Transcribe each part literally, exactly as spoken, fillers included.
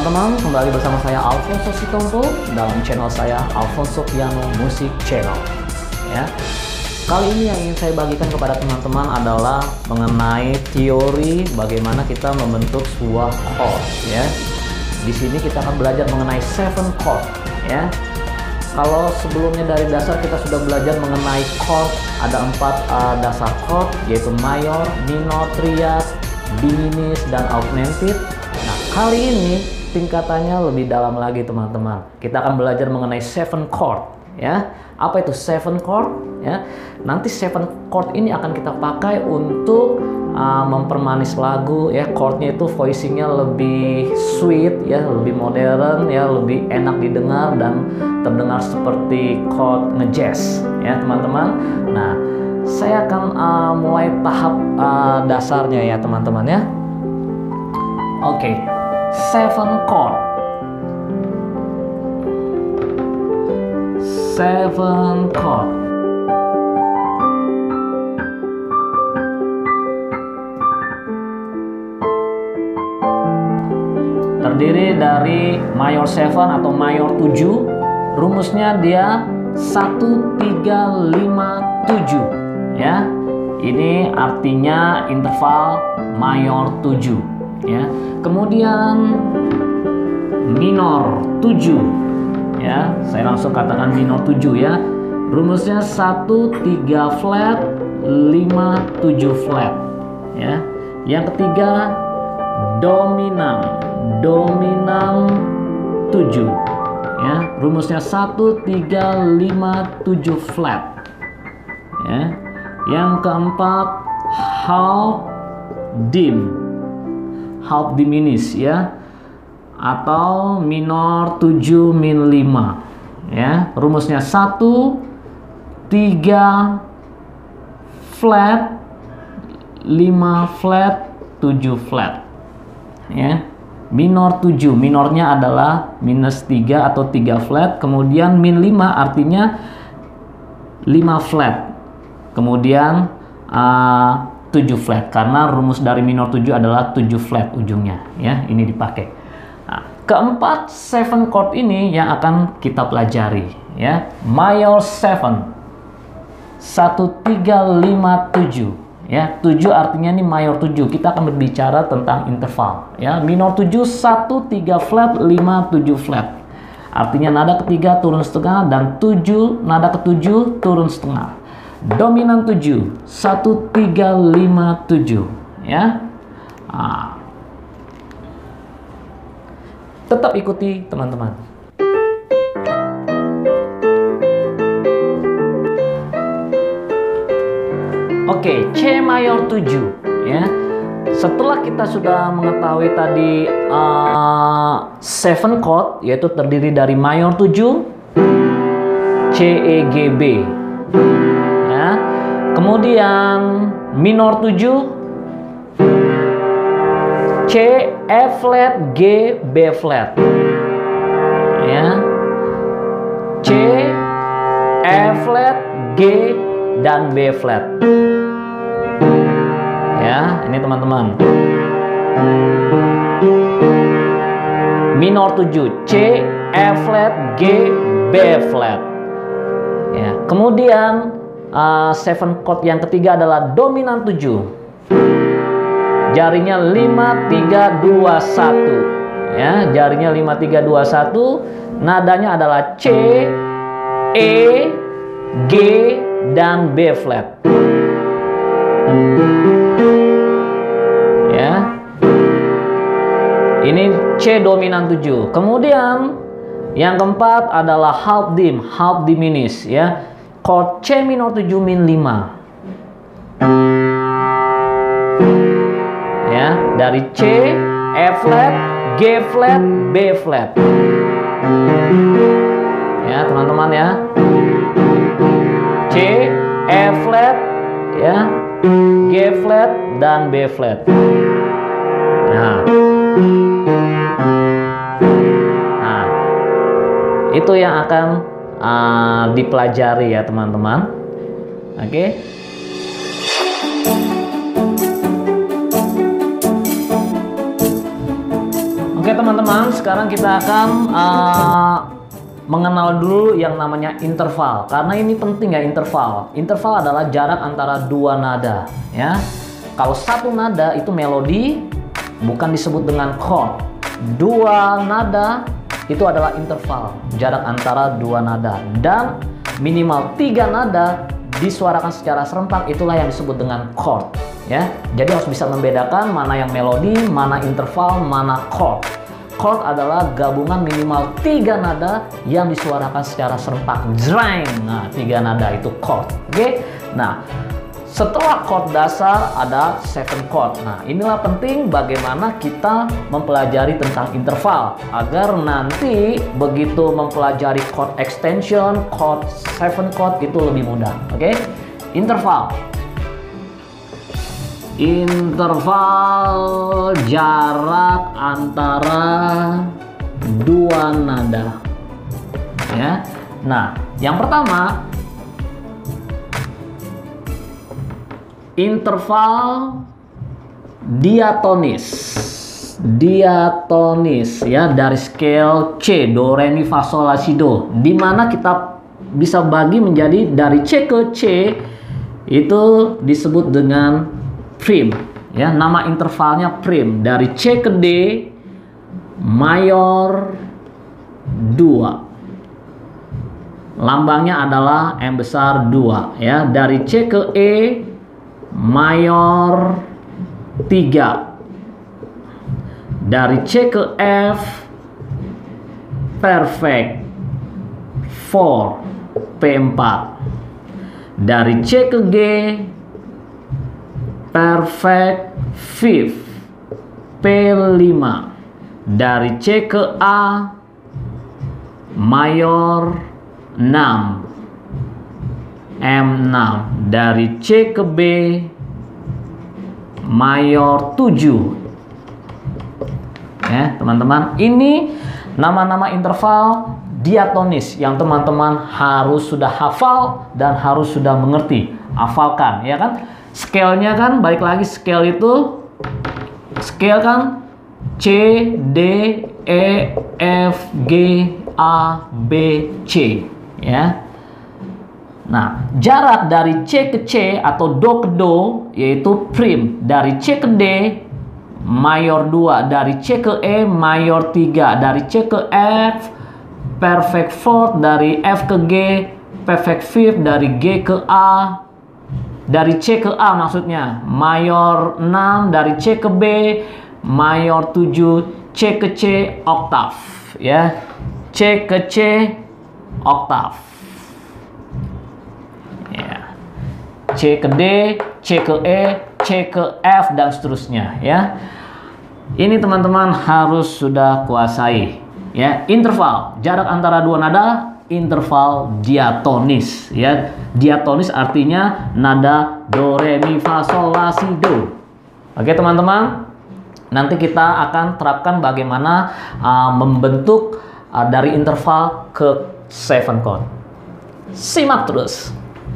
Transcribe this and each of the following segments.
teman-teman, kembali bersama saya Alfonso Sitompo dalam channel saya Alfonso Piano Music Channel. Ya, kali ini yang ingin saya bagikan kepada teman-teman adalah mengenai teori bagaimana kita membentuk sebuah chord. Ya, di sini kita akan belajar mengenai seven chord. Ya, kalau sebelumnya dari dasar kita sudah belajar mengenai chord, ada empat uh, dasar chord, yaitu mayor, minor, triad, diminished, dan augmented. Nah, kali ini tingkatannya lebih dalam lagi teman-teman. Kita akan belajar mengenai seven chord. Ya, apa itu seven chord? Ya, nanti seven chord ini akan kita pakai untuk uh, mempermanis lagu. Ya, chordnya itu voicingnya lebih sweet, ya, lebih modern, ya, lebih enak didengar dan terdengar seperti chord ngejazz. Ya, teman-teman. Nah, saya akan uh, mulai tahap uh, dasarnya ya teman-teman ya. Oke, okay. Seven chord. Seven chord. Terdiri dari mayor seven atau mayor tujuh. Rumusnya dia satu tiga lima tujuh. Ya, ini artinya interval mayor tujuh. Ya, kemudian minor tujuh. Ya, saya langsung katakan minor tujuh ya. Rumusnya satu tiga flat lima tujuh flat. Ya, yang ketiga dominan dominan tujuh. Ya, rumusnya satu tiga lima tujuh flat. Ya, yang keempat half dim, half diminished ya, atau minor tujuh min lima. Ya, rumusnya satu tiga flat lima flat tujuh flat. Ya, minor tujuh, minornya adalah minus tiga atau tiga flat, kemudian min lima artinya lima flat, kemudian uh, tujuh flat, karena rumus dari minor tujuh adalah tujuh flat ujungnya. Ya, ini dipakai. Nah, keempat seven chord ini yang akan kita pelajari ya. Mayor seven satu tiga lima tujuh. Ya, tujuh artinya ini mayor tujuh. Kita akan berbicara tentang interval. Ya, minor tujuh satu tiga flat lima tujuh flat. Artinya nada ketiga turun setengah dan tujuh nada ketujuh turun setengah. Dominan tujuh satu tiga lima tujuh. Ya. Nah, tetap ikuti teman-teman. Oke, C mayor tujuh ya. Setelah kita sudah mengetahui tadi uh, seven chord, yaitu terdiri dari mayor tujuh, C, E, G, B. Ya. Kemudian minor tujuh, C, E flat, G, B flat. Ya. C, E flat, G, dan B flat. Ya, ini teman-teman. Minor tujuh, C, E flat, G, B flat. Ya, kemudian uh, seven chord yang ketiga adalah dominan tujuh. Jarinya lima tiga dua satu. Ya, jarinya lima tiga dua satu. Nadanya adalah C, E, G, dan B flat. Ya, ini C dominan tujuh. Kemudian yang keempat adalah half dim, half diminished ya. Chord C minor tujuh min lima. Ya, dari C, E flat, G flat, B flat. Ya, teman-teman ya. C, E flat, ya, G flat, dan B flat. Nah, nah itu yang akan uh, dipelajari ya teman-teman. Oke. Okay. Oke teman-teman, sekarang kita akan uh, mengenal dulu yang namanya interval, karena ini penting ya. Interval interval adalah jarak antara dua nada ya. Kalau satu nada itu melodi, bukan disebut dengan chord. Dua nada itu adalah interval, jarak antara dua nada, dan minimal tiga nada disuarakan secara serempak, itulah yang disebut dengan chord ya. Jadi harus bisa membedakan mana yang melodi, mana interval, mana chord. Chord adalah gabungan minimal tiga nada yang disuarakan secara serempak. Jreng. Nah, tiga nada itu chord. Oke. Nah, setelah chord dasar ada seven chord. Nah, inilah penting bagaimana kita mempelajari tentang interval agar nanti begitu mempelajari chord extension, chord seven chord itu lebih mudah. Oke. Interval. Interval jarak antara dua nada ya. Nah, yang pertama interval diatonis. Diatonis ya, dari scale C, do re mi fa sol la si do, di mana kita bisa bagi menjadi dari C ke C itu disebut dengan prim ya, nama intervalnya prim. Dari C ke D mayor dua, lambangnya adalah M besar dua ya. Dari C ke E mayor tiga, dari C ke F perfect empat, P empat, dari C ke G perfect fifth, P lima, dari C ke A mayor enam, M enam, dari C ke B mayor tujuh ya teman-teman. Ini nama-nama interval diatonis yang teman-teman harus sudah hafal dan harus sudah mengerti. Hafalkan ya kan. Scale-nya kan, balik lagi, scale itu scale kan C, D, E, F, G, A, B, C ya. Nah, jarak dari C ke C atau do ke do yaitu prim. Dari C ke D mayor dua, dari C ke E mayor tiga, dari C ke F perfect fourth, dari F ke G perfect fifth, dari G ke A, dari C ke A maksudnya mayor enam, dari C ke B mayor tujuh, C ke C oktav ya. C ke C oktav ya. C ke D, C ke E, C ke F dan seterusnya ya. Ini teman-teman harus sudah kuasai ya. Interval jarak antara dua nada, interval diatonis ya. Diatonis artinya nada do re mi fa sol la si do. Oke teman-teman, nanti kita akan terapkan bagaimana uh, membentuk uh, dari interval ke seven chord. Simak terus.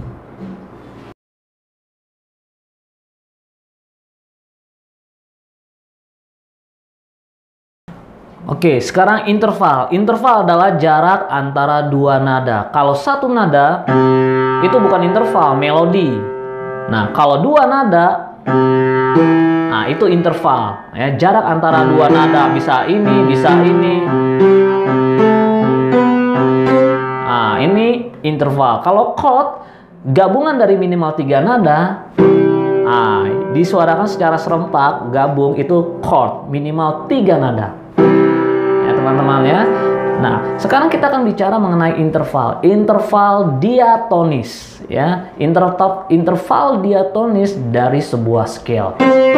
Oke, sekarang interval. Interval adalah jarak antara dua nada. Kalau satu nada itu bukan interval, melodi. Nah, kalau dua nada, nah itu interval. Ya, jarak antara dua nada bisa ini, bisa ini. Nah, ini interval. Kalau chord, gabungan dari minimal tiga nada, nah, disuarakan secara serempak, gabung itu chord, minimal tiga nada. Teman-teman ya. Nah, sekarang kita akan bicara mengenai interval. Interval diatonis ya. Interval interval diatonis dari sebuah scale.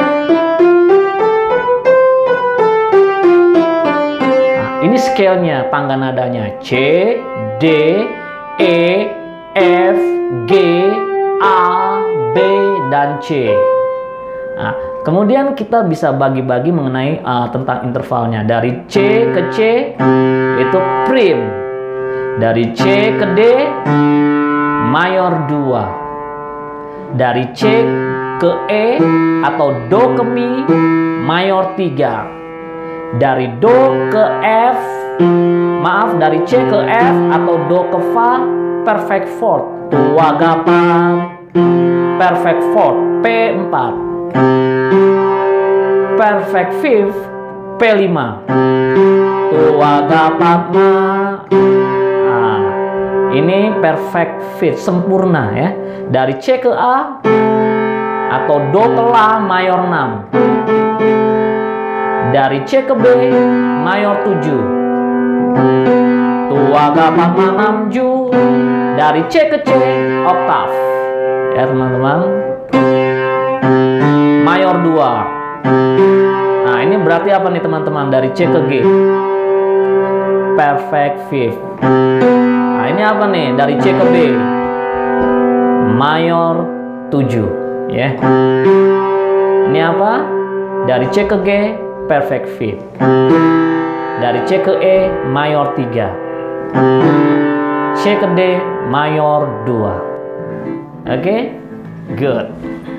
Nah, ini scale-nya, tangga nadanya C, D, E, F, G, A, B dan C. Nah, kemudian kita bisa bagi-bagi mengenai uh, tentang intervalnya. Dari C ke C itu prim. Dari C ke D mayor dua. Dari C ke E atau do ke mi mayor tiga. dari Do ke F, maaf, dari C ke F atau Do ke Fa, perfect fourth. Tua gapan, perfect fourth, P empat. Perfect fifth, P lima. Tua gapan ma. Nah, ini perfect fifth, sempurna ya. Dari C ke A atau Do ke La mayor enam. Dari C ke B mayor tujuh. Tua gapan ma enam ju. Dari C ke C oktav. Ya teman-teman. Mayor dua. Nah, ini berarti apa nih teman-teman? Dari C ke G perfect fifth. Nah, ini apa nih? Dari C ke B mayor tujuh ya. Ini apa? Dari C ke G perfect fifth. Dari C ke E mayor tiga. C ke D mayor dua. Oke? Okay? Good.